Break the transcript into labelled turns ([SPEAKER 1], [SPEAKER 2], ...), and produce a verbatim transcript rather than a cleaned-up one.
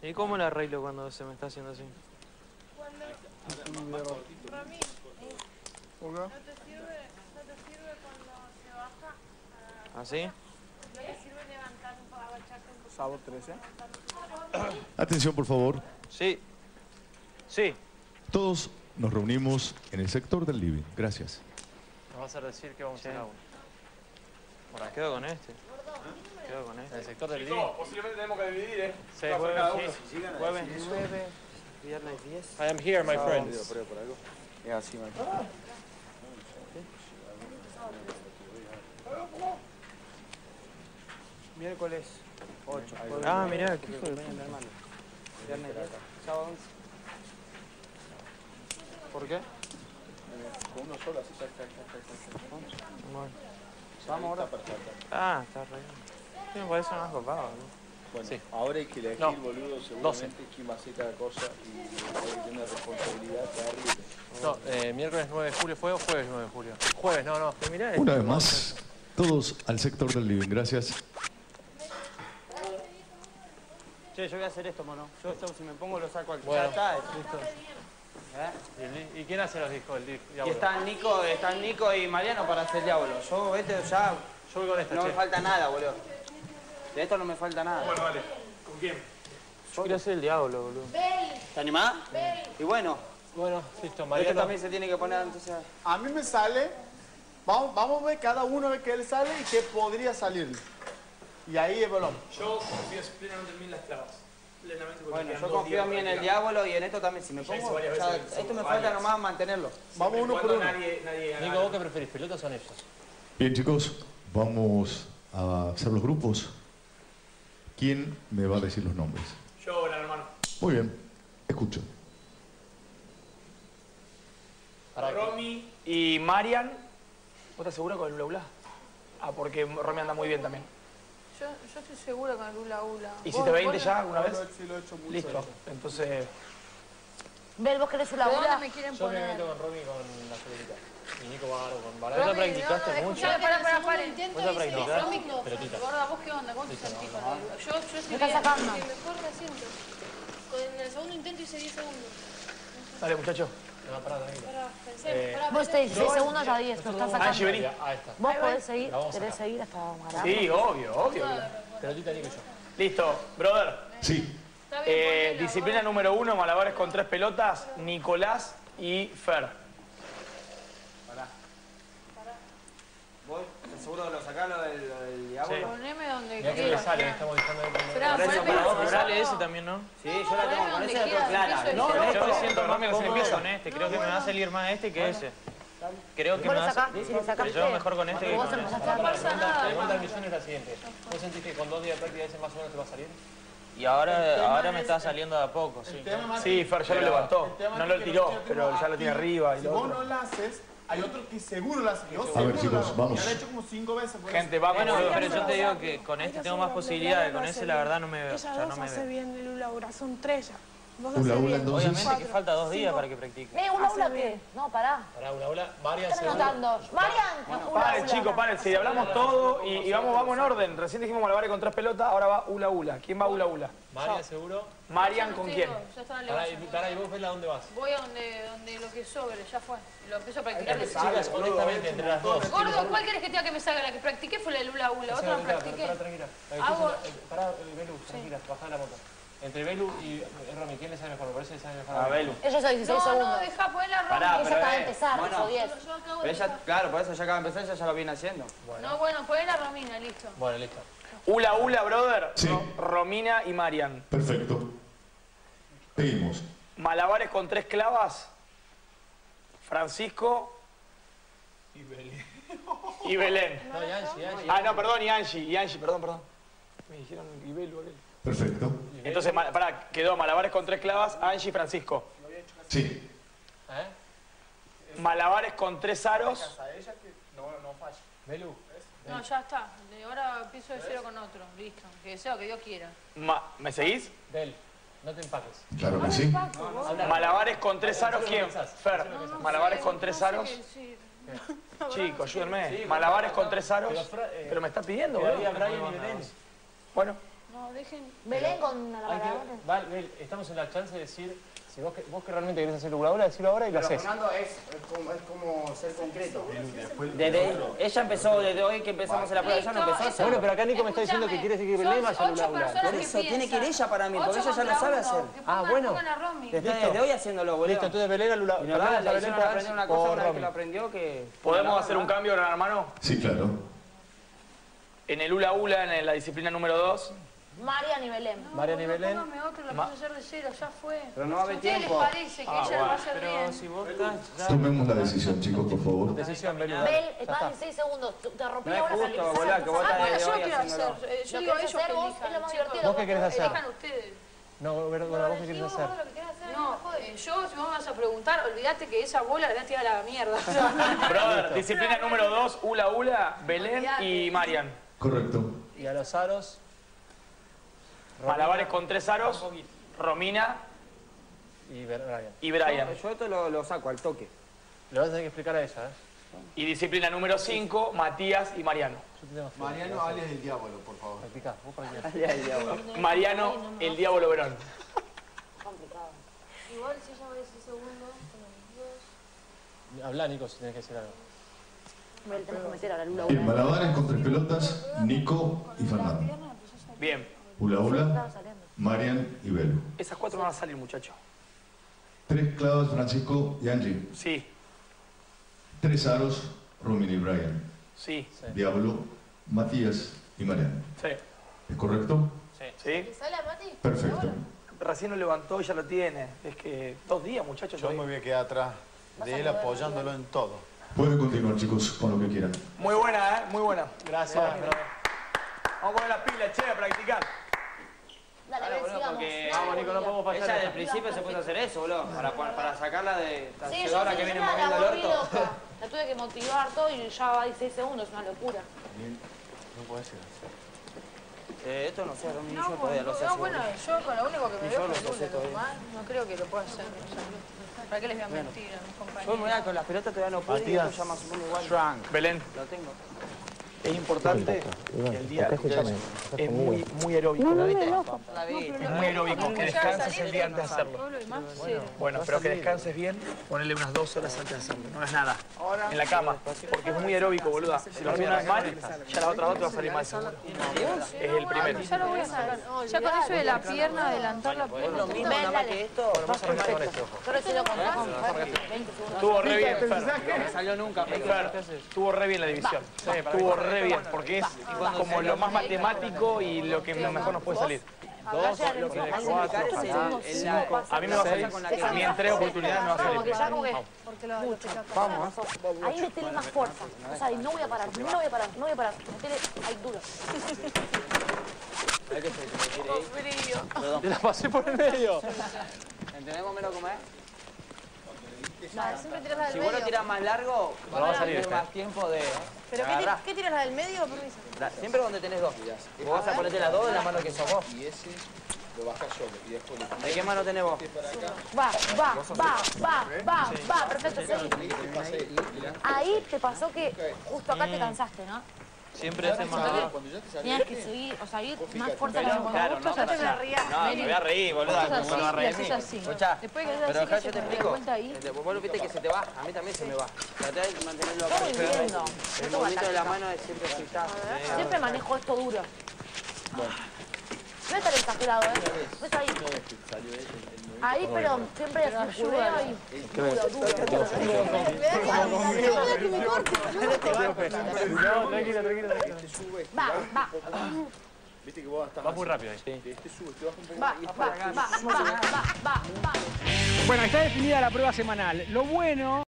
[SPEAKER 1] ¿Y cómo le arreglo cuando se me está haciendo así?
[SPEAKER 2] Cuando... Rami, ¿no te sirve, no te sirve cuando se baja? Uh,
[SPEAKER 1] ¿Así?
[SPEAKER 2] ¿No te sirve levantar un poco, agacharte un poco?
[SPEAKER 3] Sábado trece.
[SPEAKER 4] Atención, por favor.
[SPEAKER 1] Sí. Sí.
[SPEAKER 4] Todos nos reunimos en el sector del living. Gracias.
[SPEAKER 5] Nos vas a decir que vamos
[SPEAKER 1] Sí.
[SPEAKER 5] a hacer agua.
[SPEAKER 1] Ahora quedo con este. Quedo con
[SPEAKER 5] En
[SPEAKER 1] este.
[SPEAKER 5] el sector del
[SPEAKER 3] Chicos,
[SPEAKER 5] living.
[SPEAKER 3] posiblemente tenemos que dividir, ¿eh?
[SPEAKER 5] Sí,
[SPEAKER 3] Va a ser cada uno.
[SPEAKER 1] Jueves nueve, viernes diez.
[SPEAKER 5] I am here, my friends.
[SPEAKER 3] Es así, man.
[SPEAKER 6] Miércoles ocho.
[SPEAKER 1] Ah, mirá, qué hijo de puta.
[SPEAKER 6] Viernes diez. Sábado once.
[SPEAKER 1] ¿Por qué?
[SPEAKER 3] Con uno solo, así ya está, ya está, ya está.
[SPEAKER 1] Bueno.
[SPEAKER 6] Vamos ahora.
[SPEAKER 1] Ah, está re bien. Sí, me parece más copado, ¿no?
[SPEAKER 3] Bueno,
[SPEAKER 5] Sí.
[SPEAKER 3] ahora hay que elegir,
[SPEAKER 5] No.
[SPEAKER 3] boludo, seguramente quién va a hacer cada cosa y hay que tener responsabilidad terrible.
[SPEAKER 5] No, eh, miércoles nueve de julio fue o jueves nueve de julio. Jueves, no, no.
[SPEAKER 1] Pero mirá,
[SPEAKER 4] Una
[SPEAKER 1] este
[SPEAKER 4] vez más, todos al sector del living. Gracias.
[SPEAKER 6] Che, yo voy a hacer esto, mono. Yo esto, si me pongo lo saco al...
[SPEAKER 5] Bueno.
[SPEAKER 6] Ya está, listo. ¿Eh?
[SPEAKER 5] ¿Y, el li- ¿Y quién hace los discos? El disco,
[SPEAKER 6] Y están Nico, están Nico y Mariano para hacer diablo. Yo, este, ya
[SPEAKER 5] Yo voy con esta,
[SPEAKER 6] no
[SPEAKER 5] che.
[SPEAKER 6] me falta nada, boludo. De esto no me falta nada.
[SPEAKER 3] Bueno, dale. ¿Con quién?
[SPEAKER 1] yo quiero ser el diablo, boludo.
[SPEAKER 6] ¿Te animás? Y bueno,
[SPEAKER 5] Bueno, listo,
[SPEAKER 6] este
[SPEAKER 5] Mariano.
[SPEAKER 6] también se tiene que poner entonces...
[SPEAKER 7] A mí me sale, vamos, vamos a ver cada uno ve qué le sale y qué podría salir. Y ahí evaluamos.
[SPEAKER 3] Yo confío plenamente en mí en las clavas. Plenamente porque
[SPEAKER 6] Bueno,
[SPEAKER 3] quedan
[SPEAKER 6] yo
[SPEAKER 3] dos
[SPEAKER 6] confío
[SPEAKER 3] días
[SPEAKER 6] en mí en
[SPEAKER 3] para
[SPEAKER 6] el
[SPEAKER 3] tirar.
[SPEAKER 6] diablo y en esto también. Si me
[SPEAKER 3] Ya hice
[SPEAKER 6] pongo...
[SPEAKER 3] varias
[SPEAKER 6] ya-
[SPEAKER 3] veces,
[SPEAKER 6] esto me
[SPEAKER 3] varias.
[SPEAKER 6] falta nomás mantenerlo.
[SPEAKER 7] Vamos uno por
[SPEAKER 3] Cuando
[SPEAKER 7] uno.
[SPEAKER 3] Nadie, nadie gana.
[SPEAKER 5] Nico, ¿vos qué preferís, pelotas o anillos?
[SPEAKER 4] Bien, chicos, vamos a hacer los grupos. ¿Quién me va a decir los nombres?
[SPEAKER 3] Yo ahora, hermano.
[SPEAKER 4] Muy bien, escucho.
[SPEAKER 5] Para
[SPEAKER 8] Romy y Marian. ¿Vos estás segura con el Ula Ula? Ah, porque Romy anda muy bien también.
[SPEAKER 2] Yo, yo estoy segura con el hula hula.
[SPEAKER 8] ¿Hiciste
[SPEAKER 2] ¿Vos-
[SPEAKER 8] veinte
[SPEAKER 2] vos
[SPEAKER 8] ya
[SPEAKER 2] no-
[SPEAKER 8] alguna vez?
[SPEAKER 7] Sí, lo he hecho mucho.
[SPEAKER 8] Listo. Entonces,
[SPEAKER 9] Bel, ¿vos querés una
[SPEAKER 2] ¿De dónde
[SPEAKER 9] hula?
[SPEAKER 2] me quieren
[SPEAKER 5] Yo me
[SPEAKER 2] poner?
[SPEAKER 5] meto con Romy y con la Federica. Y Nico va a con
[SPEAKER 1] ¿Vos
[SPEAKER 5] Balada.
[SPEAKER 1] la practicaste mucho?
[SPEAKER 2] Escuchá, pará, pará, pará.
[SPEAKER 1] ¿Vos la practicaste?
[SPEAKER 5] Pelotita.
[SPEAKER 2] Gorda, ¿vos qué onda? ¿Cómo te sentís con el... Yo, yo estoy
[SPEAKER 9] Me está
[SPEAKER 2] bien,
[SPEAKER 9] sacando.
[SPEAKER 2] estoy mejor que siento. Con el segundo intento hice diez segundos.
[SPEAKER 8] dale, muchacho.
[SPEAKER 5] No, pará, tranquila.
[SPEAKER 2] Pará, pensé,
[SPEAKER 5] Eh,
[SPEAKER 2] pará,
[SPEAKER 9] Vos
[SPEAKER 2] pensé.
[SPEAKER 9] te dieciséis segundos a diez, lo estás
[SPEAKER 8] Angie,
[SPEAKER 9] sacando.
[SPEAKER 8] vení.
[SPEAKER 5] Ahí está.
[SPEAKER 9] ¿Vos podés seguir?
[SPEAKER 5] La vamos a
[SPEAKER 9] ¿Querés
[SPEAKER 5] sacar.
[SPEAKER 9] seguir hasta Marabá?
[SPEAKER 8] Sí, obvio, obvio.
[SPEAKER 5] Pelotita, Nico y yo.
[SPEAKER 8] Listo, brother.
[SPEAKER 4] Sí,
[SPEAKER 2] Está bien,
[SPEAKER 8] Eh,
[SPEAKER 2] ponela,
[SPEAKER 8] disciplina
[SPEAKER 2] gorda.
[SPEAKER 8] número uno, malabares con tres pelotas, Nicolás y Fer.
[SPEAKER 6] ¿Vos estás seguro de lo sacarlo del, lo del diablo?
[SPEAKER 5] Sí.
[SPEAKER 2] Poneme donde
[SPEAKER 5] Mirá que me
[SPEAKER 2] quieras.
[SPEAKER 5] sale, estamos dejando de
[SPEAKER 2] Esperá,
[SPEAKER 6] Por eso,
[SPEAKER 2] poneme
[SPEAKER 6] para vos,
[SPEAKER 2] donde
[SPEAKER 6] para
[SPEAKER 1] Sale ese
[SPEAKER 2] quieras.
[SPEAKER 1] también, ¿no?
[SPEAKER 6] Sí, yo la tengo con
[SPEAKER 2] donde
[SPEAKER 6] esa, la tengo
[SPEAKER 2] quieras,
[SPEAKER 6] clara.
[SPEAKER 2] empiezo
[SPEAKER 6] No,
[SPEAKER 2] yo.
[SPEAKER 6] no,
[SPEAKER 1] Yo me
[SPEAKER 6] no,
[SPEAKER 1] siento
[SPEAKER 8] no,
[SPEAKER 1] más
[SPEAKER 8] no,
[SPEAKER 1] cómodo
[SPEAKER 8] empieza.
[SPEAKER 1] con este. Creo que me va a salir más este que ese. Creo que
[SPEAKER 9] Vos
[SPEAKER 1] me
[SPEAKER 9] le
[SPEAKER 1] va a
[SPEAKER 9] sacás,
[SPEAKER 1] salir.
[SPEAKER 9] si le sacaste.
[SPEAKER 1] Yo mejor con este que
[SPEAKER 9] Vos
[SPEAKER 1] con ese.
[SPEAKER 9] empezaste
[SPEAKER 5] Pará,
[SPEAKER 9] a...
[SPEAKER 5] pará,
[SPEAKER 2] pasa
[SPEAKER 5] la pregunta-
[SPEAKER 2] nada,
[SPEAKER 5] la pregunta del
[SPEAKER 2] hermano.
[SPEAKER 5] millón es la siguiente. ¿Vos sentís que con dos días de práctica ese más o menos te va a salir?
[SPEAKER 1] Y ahora, ahora me está saliendo de a poco, sí.
[SPEAKER 7] El tema, Mati,
[SPEAKER 8] Sí, Fer ya lo
[SPEAKER 7] pero
[SPEAKER 8] levantó.
[SPEAKER 7] el tema
[SPEAKER 8] No
[SPEAKER 7] es
[SPEAKER 8] lo
[SPEAKER 7] que
[SPEAKER 8] tiró,
[SPEAKER 7] nosotros
[SPEAKER 8] pero
[SPEAKER 7] tenemos
[SPEAKER 8] ya lo tiene
[SPEAKER 7] aquí,
[SPEAKER 8] arriba y
[SPEAKER 7] Si
[SPEAKER 8] lo
[SPEAKER 7] vos
[SPEAKER 8] otro.
[SPEAKER 7] no lo haces, hay otro que seguro lo hace. Yo
[SPEAKER 4] A ver,
[SPEAKER 7] seguro
[SPEAKER 4] chicos,
[SPEAKER 7] lo hago.
[SPEAKER 4] vamos.
[SPEAKER 7] Ya lo he hecho como cinco veces. por
[SPEAKER 8] Gente,
[SPEAKER 7] eso.
[SPEAKER 8] vamos,
[SPEAKER 1] Bueno,
[SPEAKER 8] boludo.
[SPEAKER 1] pero yo te digo que con este tengo más posibilidades. Con ese la verdad no me veo.
[SPEAKER 10] Ellas
[SPEAKER 1] Ya no
[SPEAKER 10] dos
[SPEAKER 1] me
[SPEAKER 10] hace
[SPEAKER 1] veo.
[SPEAKER 10] bien el hula hula, son tres ya. Vos
[SPEAKER 4] Hula
[SPEAKER 10] hacés
[SPEAKER 4] hula,
[SPEAKER 10] bien.
[SPEAKER 4] entonces.
[SPEAKER 1] Obviamente que falta dos días para que practique.
[SPEAKER 9] Eh, ¿una hula
[SPEAKER 10] Hace
[SPEAKER 9] qué?
[SPEAKER 10] bien.
[SPEAKER 9] No, pará.
[SPEAKER 5] Pará, una ola. Marian
[SPEAKER 9] Están
[SPEAKER 5] seguro.
[SPEAKER 9] anotando. Marian, hula
[SPEAKER 8] Paren,
[SPEAKER 9] hula.
[SPEAKER 8] chicos, paren. Si hablamos todo y, y vamos, vamos en orden. Recién dijimos malabares con tres pelotas, ahora va Ula Ula. ¿Quién va Ula Ula?
[SPEAKER 5] Marian seguro.
[SPEAKER 8] Marian,
[SPEAKER 2] Ya
[SPEAKER 8] ¿con
[SPEAKER 2] no
[SPEAKER 8] quién?
[SPEAKER 2] tengo, Ya está en el
[SPEAKER 5] Pará, y,
[SPEAKER 2] negocio.
[SPEAKER 5] pará, y vos ves a dónde vas.
[SPEAKER 2] Voy a donde, donde lo que sobre, ya fue. Lo empiezo a practicar. desde
[SPEAKER 5] Chicas,
[SPEAKER 2] chico.
[SPEAKER 5] honestamente, entre las dos.
[SPEAKER 2] Gordo, ¿cuál querés que tenga que me salga? La que practiqué fue la del hula hula. Otra no
[SPEAKER 5] Pará,
[SPEAKER 2] practiqué.
[SPEAKER 5] pará, tranquila.
[SPEAKER 2] Hago-
[SPEAKER 5] Pará, eh, Belu, tranquila, bajá la moto. Entre Belu y eh, Romy, ¿quién le sabe mejor? Me parece que le sabe mejor
[SPEAKER 8] A Belu.
[SPEAKER 9] Ellos son dieciséis
[SPEAKER 2] No, no,
[SPEAKER 9] segundos.
[SPEAKER 2] deja poner la
[SPEAKER 6] Pará,
[SPEAKER 2] ropa.
[SPEAKER 9] Ella
[SPEAKER 6] pero,
[SPEAKER 9] acaba de
[SPEAKER 6] eh,
[SPEAKER 9] empezar,
[SPEAKER 6] bueno.
[SPEAKER 9] hizo diez.
[SPEAKER 2] Yo acabo
[SPEAKER 6] Pero
[SPEAKER 2] de
[SPEAKER 6] ella, claro, por eso ya acaba de empezar, ella ya lo viene haciendo.
[SPEAKER 2] No, bueno, poné la Romina, listo.
[SPEAKER 5] Bueno, listo.
[SPEAKER 8] Ula Ula, brother.
[SPEAKER 4] Sí.
[SPEAKER 8] Ro- Romina y Marian.
[SPEAKER 4] perfecto. Seguimos.
[SPEAKER 8] Malabares con tres clavas, Francisco y Belén.
[SPEAKER 5] No, y Angie, Angie.
[SPEAKER 8] Ah, no, perdón, y Angie, y Angie, perdón, perdón. Me dijeron y Belu aquel.
[SPEAKER 4] Perfecto.
[SPEAKER 8] Entonces, ma- pará, quedó malabares con tres clavas, Angie y Francisco.
[SPEAKER 4] Sí.
[SPEAKER 5] ¿Eh?
[SPEAKER 8] Malabares con tres aros,
[SPEAKER 5] Belu.
[SPEAKER 2] No, ya está. De ahora empiezo de cero con otro. Listo. Que sea lo que Dios quiera.
[SPEAKER 8] ma- ¿me seguís?
[SPEAKER 5] Bel, no te empaques.
[SPEAKER 4] Claro que sí.
[SPEAKER 8] Malabares con tres aros, ¿quién?
[SPEAKER 5] pensás.
[SPEAKER 8] Fer, malabares con tres aros. Chicos, ayúdenme. Malabares con tres aros.
[SPEAKER 5] Pero, Fra- eh,
[SPEAKER 8] Pero me está pidiendo,
[SPEAKER 5] Quedaría
[SPEAKER 8] boludo.
[SPEAKER 5] Brian y Belén.
[SPEAKER 8] Bueno,
[SPEAKER 2] No,
[SPEAKER 10] No, dejen...
[SPEAKER 9] Belén con la
[SPEAKER 5] Hay que,
[SPEAKER 9] Bárbara.
[SPEAKER 5] Val, Bel, estamos en la chance de decir, si vos que, vos que realmente querés hacer hula hula, decirlo ahora y lo
[SPEAKER 6] Pero
[SPEAKER 5] haces.
[SPEAKER 6] Fernando es, es, como, es como ser concreto.
[SPEAKER 11] Desde, ella empezó, desde hoy que empezamos la prueba, ella no empezó a hacer.
[SPEAKER 5] Bueno, pero acá Nico me está diciendo que quiere decir que Belén vaya al hula hula.
[SPEAKER 11] Por eso tiene que ir ella para mí, porque ella ya lo sabe hacer.
[SPEAKER 5] Ah, bueno.
[SPEAKER 11] Desde, desde hoy haciéndolo, boludo.
[SPEAKER 5] Listo, entonces Belén al hula
[SPEAKER 11] Y
[SPEAKER 5] hula.
[SPEAKER 11] nos
[SPEAKER 5] Belén
[SPEAKER 11] la hicieron aprender una cosa, una vez que
[SPEAKER 5] Romy.
[SPEAKER 11] lo aprendió, que...
[SPEAKER 8] ¿Podemos hacer un cambio, gran hermano?
[SPEAKER 4] Sí, claro.
[SPEAKER 8] En el hula hula, en la disciplina número dos.
[SPEAKER 9] Marian y Belén.
[SPEAKER 5] Marian y Belén.
[SPEAKER 2] Póngame otro, la
[SPEAKER 8] Ma-
[SPEAKER 2] puedo hacer de cero, ya fue.
[SPEAKER 11] Pero no va a haber
[SPEAKER 2] ¿A ustedes les
[SPEAKER 11] tiempo.
[SPEAKER 2] parece que ella lo va a hacer bien?
[SPEAKER 1] Pero si vos estás...
[SPEAKER 4] Tomemos la decisión, chicos, por favor.
[SPEAKER 5] Decisión, Belén.
[SPEAKER 9] Bel, estás en seis segundos. Te te rompí
[SPEAKER 11] No es
[SPEAKER 9] ahora
[SPEAKER 11] justo,
[SPEAKER 9] salís.
[SPEAKER 11] boludo, que vos
[SPEAKER 2] Ah,
[SPEAKER 11] estás
[SPEAKER 2] bueno,
[SPEAKER 11] desde
[SPEAKER 2] yo
[SPEAKER 11] hoy
[SPEAKER 2] quiero hacer.
[SPEAKER 11] haciéndolo.
[SPEAKER 2] eh, Yo
[SPEAKER 9] Lo
[SPEAKER 2] digo
[SPEAKER 9] querés
[SPEAKER 2] ellos
[SPEAKER 9] hacer
[SPEAKER 2] que
[SPEAKER 9] vos,
[SPEAKER 2] elijan.
[SPEAKER 9] es lo más
[SPEAKER 2] chicos.
[SPEAKER 9] divertido.
[SPEAKER 5] ¿Vos qué querés hacer?
[SPEAKER 2] Elijan ustedes.
[SPEAKER 5] No, Vergara, ¿vos qué querés hacer?
[SPEAKER 2] No, eh, yo, si vos me vas a preguntar, olvídate que esa bola la voy a tirar a la mierda.
[SPEAKER 8] Brother, disciplina número dos, hula hula, Belén y Marian.
[SPEAKER 4] Correcto.
[SPEAKER 5] Y a los aros.
[SPEAKER 8] Malabares con tres aros, Romina
[SPEAKER 5] Y Brian.
[SPEAKER 8] y Brian.
[SPEAKER 11] Yo esto lo, lo saco al toque.
[SPEAKER 5] Le vas a tener que explicar a ella, ¿eh?
[SPEAKER 8] Y disciplina número cinco, Matías y Mariano.
[SPEAKER 5] Yo te tengo fe.
[SPEAKER 3] Mariano, alias el diablo, por favor.
[SPEAKER 5] Practicá, vos practicá.
[SPEAKER 8] Mariano, el diablo Verón.
[SPEAKER 9] Complicado.
[SPEAKER 10] Igual si ella va a decir segundo, con los dos...
[SPEAKER 5] Habla, Nico, si tenés que decir algo.
[SPEAKER 9] Bel, tenés que meter ahora el hula
[SPEAKER 4] En
[SPEAKER 9] hula.
[SPEAKER 4] malabares con tres pelotas, Nico y Fernando.
[SPEAKER 8] Bien,
[SPEAKER 4] Hula hula,
[SPEAKER 9] Estaba saliendo.
[SPEAKER 4] Marian y Belu.
[SPEAKER 8] esas cuatro van a salir, muchachos.
[SPEAKER 4] Tres clavas, Francisco y Angie.
[SPEAKER 8] Sí,
[SPEAKER 4] Tres aros, Romina y Brian.
[SPEAKER 8] sí,
[SPEAKER 4] Diablo, Matías y Marian.
[SPEAKER 8] sí.
[SPEAKER 4] ¿Es correcto?
[SPEAKER 8] ¿Sí?
[SPEAKER 10] ¿Sale a Mati?
[SPEAKER 4] Perfecto.
[SPEAKER 8] Recién lo levantó y ya lo tiene. Es que dos días, muchachos.
[SPEAKER 7] Yo me voy a quedar atrás de él apoyándolo en todo.
[SPEAKER 4] Pueden continuar, chicos, con lo que quieran.
[SPEAKER 8] Muy buena, ¿eh? Muy buena.
[SPEAKER 5] Gracias, brother.
[SPEAKER 8] Vamos a poner las pilas, che, a practicar.
[SPEAKER 9] Dale,
[SPEAKER 11] Claro,
[SPEAKER 9] Bel,
[SPEAKER 11] boludo,
[SPEAKER 9] sigamos.
[SPEAKER 11] porque
[SPEAKER 5] Vamos, Nico, no podemos fallar.
[SPEAKER 11] ella desde el principio se puso a hacer eso, boludo. Para, para, para sacarla de la
[SPEAKER 9] Sí, yo
[SPEAKER 11] ciudadana
[SPEAKER 9] sí,
[SPEAKER 11] que
[SPEAKER 9] yo
[SPEAKER 11] viene
[SPEAKER 9] la, la
[SPEAKER 11] moviendo el
[SPEAKER 9] volví
[SPEAKER 11] orto.
[SPEAKER 9] loca. La tuve que motivar todo y ya va dieciséis segundos, es una locura.
[SPEAKER 3] No puede ser.
[SPEAKER 11] Eh, esto no sé, Romy,
[SPEAKER 2] No,
[SPEAKER 11] yo todavía lo sé.
[SPEAKER 2] no, bueno, yo con lo único que me
[SPEAKER 11] Y
[SPEAKER 2] veo
[SPEAKER 11] yo
[SPEAKER 2] con
[SPEAKER 11] lo
[SPEAKER 2] el
[SPEAKER 11] sé
[SPEAKER 2] hula,
[SPEAKER 11] todavía.
[SPEAKER 2] nomás, no creo que lo pueda hacer. O sea, ¿para qué les voy a mentir a mis
[SPEAKER 11] Yo me
[SPEAKER 2] compañeros?
[SPEAKER 11] voy a con las pelotas todavía no pude y esto ya más o menos igual.
[SPEAKER 8] Belén,
[SPEAKER 11] Lo tengo.
[SPEAKER 8] es importante que el día es muy, muy aeróbico.
[SPEAKER 11] La vi.
[SPEAKER 8] Es muy aeróbico, que descanses el día antes de hacerlo.
[SPEAKER 2] Todo lo demás, cero.
[SPEAKER 8] Bueno, pero que descanses bien, ponele unas dos horas antes de hacerlo. No hagas nada en la cama, porque es muy aeróbico, boluda. Si lo haces una vez mal, ya la otra dos te va a salir mal seguro. Es el primero.
[SPEAKER 2] Ya lo voy a sacar. Ya con eso de la pierna, adelantar la
[SPEAKER 11] Es
[SPEAKER 2] pierna.
[SPEAKER 11] lo mismo, nada más que esto.
[SPEAKER 9] Vas perfecto. Yo recién lo conté con veinte segundos.
[SPEAKER 8] Estuvo re bien, Fer.
[SPEAKER 11] No me salió nunca.
[SPEAKER 8] Fer, estuvo re bien la división. Estuvo re bien, porque es como lo más matemático y lo que mejor nos puede salir.
[SPEAKER 11] Dos, lo que
[SPEAKER 9] Hay
[SPEAKER 11] le cuatro,
[SPEAKER 9] segundos,
[SPEAKER 11] segundos,
[SPEAKER 9] cinco
[SPEAKER 11] la-
[SPEAKER 9] pasos.
[SPEAKER 8] A mí me va a salir. A mí en tres oportunidades me va a
[SPEAKER 9] Como que
[SPEAKER 8] salir.
[SPEAKER 9] ya como que
[SPEAKER 10] Porque lo mucho.
[SPEAKER 9] Vamos. Ahí metele más fuerza. O sea, no voy a parar, no voy a parar, no voy a parar. Metele ahí duro.
[SPEAKER 11] Hay que se me tire ahí.
[SPEAKER 2] Frío.
[SPEAKER 5] Te la pasé por el medio.
[SPEAKER 11] ¿Entendemos menos cómo es?
[SPEAKER 10] No, siempre tiras la del
[SPEAKER 11] Si vos lo
[SPEAKER 10] medio.
[SPEAKER 11] tirás más largo,
[SPEAKER 5] No va a salir
[SPEAKER 11] tener
[SPEAKER 5] este.
[SPEAKER 11] más tiempo de
[SPEAKER 10] ¿Pero qué,
[SPEAKER 11] agarrar.
[SPEAKER 10] ti- qué tiras la del medio o permiso?
[SPEAKER 11] La- Siempre donde tenés dos. Vos vas a ponerte las dos en la mano que sos vos.
[SPEAKER 3] Y ese lo bajas solo y después lo
[SPEAKER 11] ¿De qué mano tenés vos?
[SPEAKER 9] Va, va, va, va, va, va. Perfecto, sí. Ahí te pasó que justo acá te cansaste, ¿no?
[SPEAKER 1] Siempre hace más duro.
[SPEAKER 3] Cuando ya te salió
[SPEAKER 9] Tenías que seguir, o sea, ir más fuerte
[SPEAKER 11] Pero,
[SPEAKER 9] con
[SPEAKER 11] claro,
[SPEAKER 9] vos.
[SPEAKER 11] no, para allá. No, me voy a reír, boluda.
[SPEAKER 2] Vos
[SPEAKER 11] ¿Cómo no va a
[SPEAKER 2] así,
[SPEAKER 11] reír
[SPEAKER 2] y
[SPEAKER 11] de mí?
[SPEAKER 2] haces así.
[SPEAKER 11] Escuchá,
[SPEAKER 2] Después que haces
[SPEAKER 11] pero
[SPEAKER 2] así,
[SPEAKER 11] acá
[SPEAKER 2] que
[SPEAKER 11] yo te
[SPEAKER 2] se te da
[SPEAKER 11] explico.
[SPEAKER 2] vuelta ahí.
[SPEAKER 11] Este, Vos lo viste que se te va, a mí también se me va. Tratá de mantenerlo acá.
[SPEAKER 9] Estoy viendo.
[SPEAKER 11] El
[SPEAKER 9] Esto va
[SPEAKER 11] movimiento de la
[SPEAKER 9] táctica.
[SPEAKER 11] mano es siempre así está.
[SPEAKER 9] Siempre manejo esto duro. No es tan exagerado, ¿eh? ¿Ves ahí? Ahí, pero siempre es un churreo y duro, duro, duro.
[SPEAKER 10] Hola, que me corte.
[SPEAKER 5] No, tranquilo, tranquilo, tranquilo.
[SPEAKER 9] Va, va,
[SPEAKER 3] Viste que vos estás
[SPEAKER 5] Va muy rápido ahí.
[SPEAKER 3] este sube, te baja un poco
[SPEAKER 9] va,
[SPEAKER 3] y es
[SPEAKER 9] va,
[SPEAKER 3] para acá.
[SPEAKER 9] va, va, va, va, va.
[SPEAKER 12] Bueno, está definida la prueba semanal. Lo bueno